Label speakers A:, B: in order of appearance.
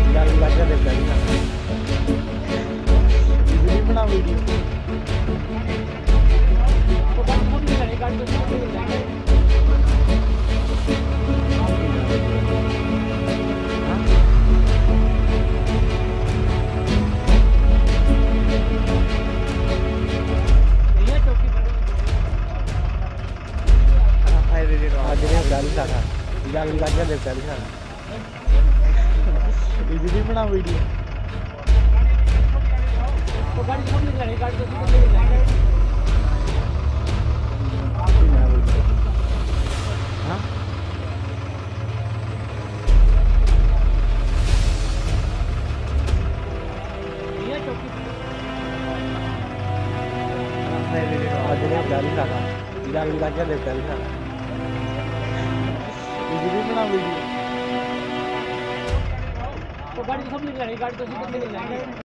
A: गाड़ी लगा दे गाड़ी ना वीडियो बना वीडियो तो गाड़ी फोन नहीं करेगा गाड़ी तो नहीं जाएगा ये चौकी पर फायर रेडी आज ने गाड़ी लगा गाड़ी लगा दे गाड़ी ना वीडियो बना वीडियो तो गाड़ी फोन नहीं करेगा गाड़ी तो नहीं जाएगा हां ये चौकी आज ने गाड़ी लगा दे गाड़ी ना वीडियो बना वीडियो तो गाड़ी सब नहीं करेगा गाड़ी तो नहीं जाएगा